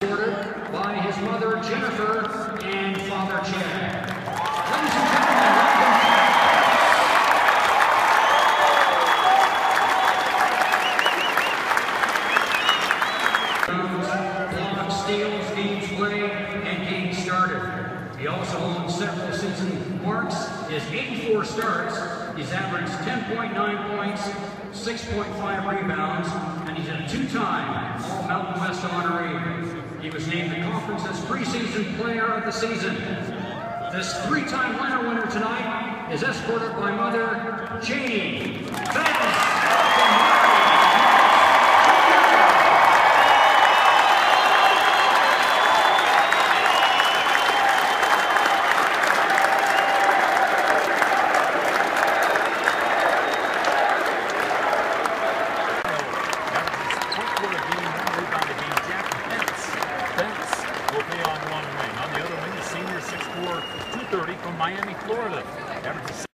escorted by his mother Jennifer and father Chad. Ladies and gentlemen, blocks, steals, games played, and games started. He also owns several season marks. His 84 starts, he's averaged 10.9 points, 6.5 rebounds, and he's a two-time All-Mountain West honoree. He was named the conference's preseason player of the season. This three-time winner tonight is escorted by mother Jack Bentz. Senior 6'4", 230 from Miami, Florida.